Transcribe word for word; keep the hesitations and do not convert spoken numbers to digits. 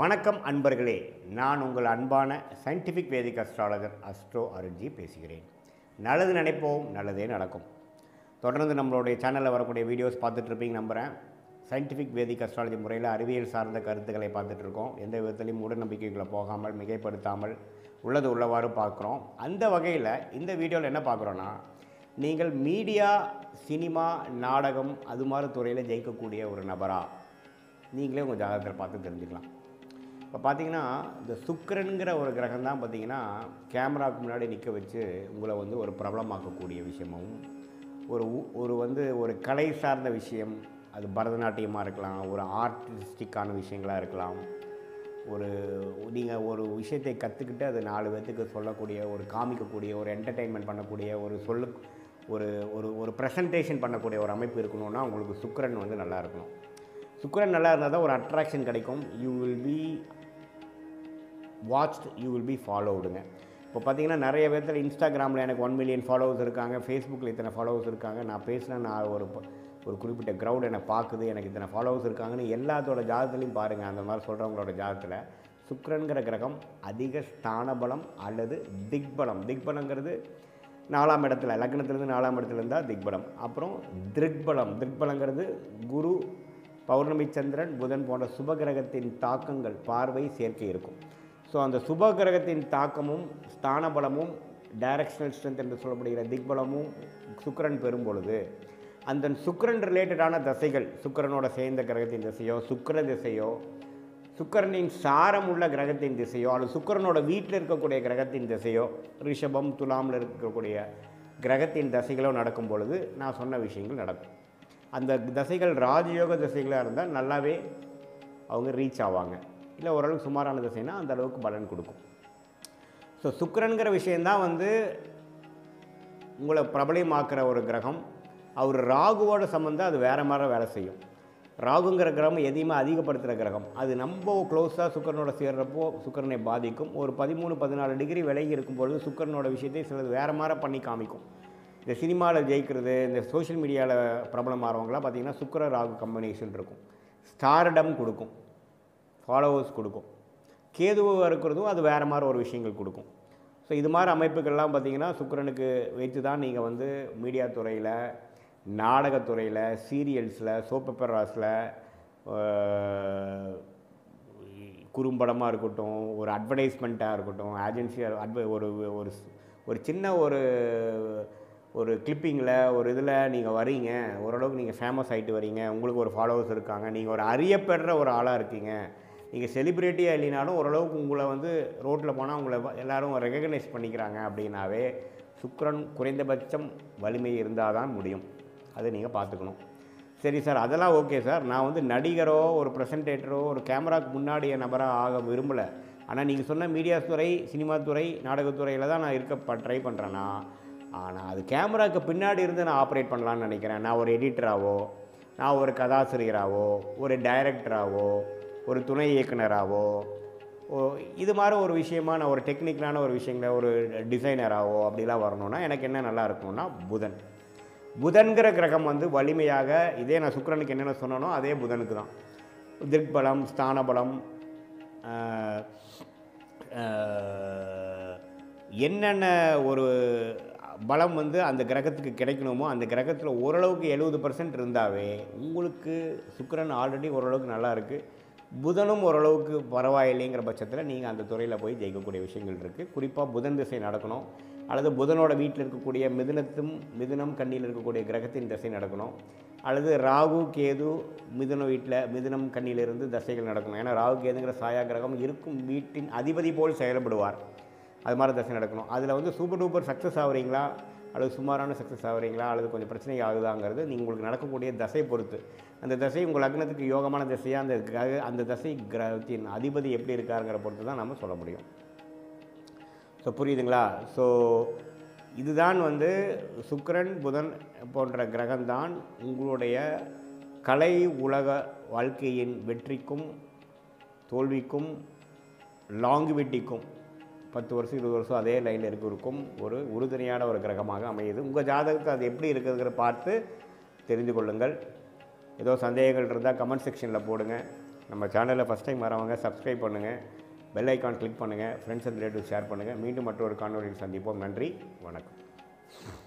வணக்கம் அன்பர்களே, நான் உங்கள் அன்பான scientific Vedic astrologer astro Arunji பேசுகிறேன். நல்லது நினைப்போம், நல்லதே நடக்கும். தொடர்ந்து நம்மளுடைய சேனலில் வரக்கூடிய வீடியோஸ் பார்த்துட்ருப்பீங்க நம்புகிறேன். சயின்டிஃபிக் வேதிக் அஸ்ட்ராலஜி முறையில் அறிவியல் சார்ந்த கருத்துக்களை பார்த்துட்ருக்கோம். எந்த விதத்துலையும் மூடநம்பிக்கைகளை போகாமல் மிகைப்படுத்தாமல் உள்ளது உள்ளவாறு பார்க்குறோம். அந்த வகையில் இந்த வீடியோவில் என்ன பார்க்குறோன்னா, நீங்கள் மீடியா, சினிமா, நாடகம் அது மாதிரி துறையில் ஜெயிக்கக்கூடிய ஒரு நபரா நீங்களே உங்கள் ஜாதகத்தில் பார்த்து தெரிஞ்சுக்கலாம். இப்போ பார்த்தீங்கன்னா, இந்த சுக்கிரன்கிற ஒரு கிரகம் தான் பார்த்தீங்கன்னா கேமராவுக்கு முன்னாடி நிற்க வச்சு உங்களை வந்து ஒரு பிரபலமாக்கக்கூடிய விஷயமும், ஒரு ஒரு வந்து ஒரு கலை சார்ந்த விஷயம், அது பரதநாட்டியமாக இருக்கலாம், ஒரு ஆர்டிஸ்டிக்கான விஷயங்களாக இருக்கலாம், ஒரு நீங்கள் ஒரு விஷயத்தை கற்றுக்கிட்டு அது நாலு பேர்த்துக்கு சொல்லக்கூடிய, ஒரு காமிக்கக்கூடிய, ஒரு என்டர்டெயின்மெண்ட் பண்ணக்கூடிய, ஒரு சொல்லு ஒரு ஒரு ஒரு ப்ரெசன்டேஷன் பண்ணக்கூடிய ஒரு அமைப்பு இருக்கணும்னா உங்களுக்கு சுக்கிரன் வந்து நல்லா இருக்கணும். சுக்கிரன் நல்லா இருந்தால் தான் ஒரு அட்ராக்ஷன் கிடைக்கும். You will be watched, you will be ஃபாலோவுடுங்க. இப்போ பார்த்தீங்கன்னா நிறைய பேர்த்தில் இன்ஸ்டாகிராமில் எனக்கு ஒன் மில்லியன் ஃபாலோவர்ஸ் இருக்காங்க, ஃபேஸ்புக்கில் இத்தனை ஃபாலோவர்ஸ் இருக்காங்க, நான் பேசினா நான் ஒரு ஒரு குறிப்பிட்ட க்ரௌட் என்னை பார்க்குது, எனக்கு இத்தனை ஃபாலோவர்ஸ் இருக்காங்கன்னு எல்லாத்தோட ஜாதகத்துலையும் பாருங்கள். அந்த மாதிரி சொல்கிறவங்களோட ஜாதகத்தில் சுக்கிரன்கிற கிரகம் அதிக ஸ்தான பலம் அல்லது திக்பலம். திக்பலங்கிறது நாலாம் இடத்துல, லக்னத்திலேருந்து நாலாம் இடத்துல இருந்தால் திக்பலம். அப்புறம் திக்பலம், திக்பலங்கிறது குரு, பௌர்ணமி, சந்திரன், புதன் போன்ற சுபகிரகத்தின் தாக்கங்கள், பார்வை, சேர்க்கை இருக்கும். ஸோ அந்த சுபகிரகத்தின் தாக்கமும் ஸ்தான பலமும் டைரக்ஷனல் ஸ்ட்ரென்த் என்று சொல்லப்படுகிற திக்பலமும் சுக்கிரன் பெறும் பொழுது அந்த சுக்கிரன் ரிலேட்டடான தசைகள், சுக்கிரனோட சேர்ந்த கிரகத்தின் திசையோ, சுக்கிர திசையோ, சுக்கிரனின் சாரம் உள்ள கிரகத்தின் திசையோ, அல்லது சுக்கிரனோட வீட்டில் இருக்கக்கூடிய கிரகத்தின் திசையோ, ரிஷபம், துலாமில் இருக்கக்கூடிய கிரகத்தின் தசைகளோ நடக்கும் பொழுது நான் சொன்ன விஷயங்கள் நடக்கும். அந்த தசைகள் ராஜயோக தசைகளாக இருந்தால் நல்லாவே அவங்க ரீச் ஆவாங்க. இல்லை ஓரளவுக்கு சுமாரான தசைனா அந்த அளவுக்கு பலன் கொடுக்கும். ஸோ சுக்கிரன்கிற விஷயந்தான் வந்து உங்களை பிரபலமாக்குற ஒரு கிரகம். அவர் ராகுவோட சம்மந்தம் அது வேறு மாதிரி வேலை செய்யும். ராகுங்கிற கிரகம் எதையுமே அதிகப்படுத்துகிற கிரகம். அது ரொம்ப க்ளோஸாக சுக்கிரனோட சேர்றப்போ சுக்கிரனை பாதிக்கும். ஒரு பதிமூணு பதினாலு டிகிரி விலகி இருக்கும்பொழுது சுக்கிரனோட விஷயத்தை சிலது வேறு மாதிரி பண்ணி காமிக்கும். இந்த சினிமாவில் ஜெயிக்கிறது, இந்த சோஷியல் மீடியாவில் பிரபலமாகறவங்களாம் பார்த்திங்கன்னா சுக்கிர ராகு கம்பெனிஷன் இருக்கும். ஸ்டார்டம் கொடுக்கும், ஃபாலோவர்ஸ் கொடுக்கும். கேதுவாக இருக்கிறதும் அது வேறு மாதிரி ஒரு விஷயங்கள் கொடுக்கும். ஸோ இது மாதிரி அமைப்புகள்லாம் பார்த்திங்கன்னா சுக்கிரனுக்கு வைத்து தான் நீங்கள் வந்து மீடியா துறையில், நாடகத்துறையில், சீரியல்ஸில், சோப் பெப்பராஸில், குறும்படமாக இருக்கட்டும், ஒரு அட்வர்டைஸ்மெண்ட்டாக இருக்கட்டும், ஏஜென்சியாக அட்வ ஒரு ஒரு ஒரு சின்ன ஒரு ஒரு கிளிப்பிங்கில் ஒரு இதில் நீங்கள் வரீங்க, ஓரளவுக்கு நீங்கள் ஃபேமஸ் ஆகிட்டு வரீங்க, உங்களுக்கு ஒரு ஃபாலோவர்ஸ் இருக்காங்க, நீங்கள் ஒரு அறியப்படுற ஒரு ஆளாக இருக்கீங்க, நீங்கள் செலிப்ரிட்டியாக இல்லைனாலும் ஓரளவுக்கு உங்களை வந்து ரோட்டில் போனால் உங்களை எல்லோரும் ரெகக்னைஸ் பண்ணிக்கிறாங்க அப்படின்னாவே சுக்கிரன் குறைந்தபட்சம் வலிமை இருந்தால் தான் முடியும். அதை நீங்கள் பார்த்துக்கணும். சரி சார், அதெல்லாம் ஓகே சார், நான் வந்து நடிகரோ ஒரு ப்ரெசன்டேட்டரோ ஒரு கேமராவுக்கு முன்னாடிய நபராக ஆக விரும்பலை, ஆனால் நீங்கள் சொன்ன மீடியா துறை, சினிமா துறை, நாடகத்துறையில் தான் நான் இருக்க ட்ரை பண்ணுறேன்னா, ஆனால் அது கேமராவுக்கு பின்னாடி இருந்து நான் ஆப்ரேட் பண்ணலான்னு நினைக்கிறேன். நான் ஒரு எடிட்டராகவோ, நான் ஒரு கதாசிரியராகவோ, ஒரு டைரக்டராகவோ, ஒரு துணை இயக்குனராகவோ, இது மாதிரி ஒரு விஷயமாக நான் ஒரு டெக்னிக்கலான ஒரு விஷயங்கள ஒரு டிசைனராகவோ அப்படிலாம் வரணுன்னா எனக்கு என்ன நல்லா இருக்கணும்னா புதன். புதன்கிற கிரகம் வந்து வலிமையாக, இதே நான் சுக்கிரனுக்கு என்னென்ன சொன்னனோ அதே புதனுக்கு தான். திக்பலம், ஸ்தானபலம், என்னென்ன ஒரு பலம் வந்து அந்த கிரகத்துக்கு கிடைக்கணுமோ அந்த கிரகத்தில் ஓரளவுக்கு எழுபது பர்சன்ட் இருந்தாவே உங்களுக்கு சுக்கிரன் ஆல்ரெடி ஓரளவுக்கு நல்லா இருக்குது. புதனும் ஓரளவுக்கு பரவாயில்லைங்கிற பட்சத்தில் நீங்கள் அந்த துறையில் போய் ஜெயிக்கக்கூடிய விஷயங்கள் இருக்குது. குறிப்பாக புதன் திசை நடக்கணும், அல்லது புதனோட வீட்டில் இருக்கக்கூடிய மிதுனத்தும் மிதுனம் கண்ணியில் இருக்கக்கூடிய கிரகத்தின் திசை நடக்கணும், அல்லது ராகு கேது மிதுன வீட்டில் மிதுனம் கண்ணியிலிருந்து தசைகள் நடக்கணும். ஏன்னா ராகு கேதுங்கிற சாயா கிரகம் இருக்கும் வீட்டின் அதிபதி போல் செயல்படுவார். அது மாதிரி தசை நடக்கணும். அதில் வந்து சூப்பர் டூப்பர் சக்ஸஸ் ஆகுறீங்களா, அல்லது சுமாரான சக்ஸஸ் ஆகுறீங்களா, அல்லது கொஞ்சம் பிரச்சனை ஆகுதாங்கிறது நீங்கள் உங்களுக்கு நடக்கக்கூடிய தசை பொறுத்து. அந்த தசை உங்கள் லக்னத்துக்கு யோகமான தசையாக அந்த அந்த தசை கிரகத்தின் அதிபதி எப்படி இருக்காருங்கிற பொறுத்து தான் நம்ம சொல்ல முடியும். ஸோ புரியுதுங்களா? ஸோ இதுதான் வந்து சுக்கிரன், புதன் போன்ற கிரகம்தான் உங்களுடைய கலை உலக வாழ்க்கையின் வெற்றிக்கும் தோல்விக்கும் லாங்குவிட்டிக்கும் பத்து வருஷம் இருபது வருஷம் அதே லைனில் இருக்கிறதுக்கும் ஒரு உறுதுணையான ஒரு கிரகமாக அமையுது. உங்கள் ஜாதகத்தை அது எப்படி இருக்குதுங்கிற பார்த்து தெரிந்து கொள்ளுங்கள். ஏதோ சந்தேகங்கள் இருந்தால் கமெண்ட் செக்ஷனில் போடுங்க. நம்ம சேனலில் ஃபஸ்ட் டைம் வரவங்க சப்ஸ்கிரைப் பண்ணுங்கள், பெல் ஐக்கான் கிளிக் பண்ணுங்கள், ஃப்ரெண்ட்ஸ் அண்ட் ரிலேட்டிவ் ஷேர் பண்ணுங்கள். மீண்டும் மற்றொரு காணொலியில் சந்திப்போம். நன்றி, வணக்கம்.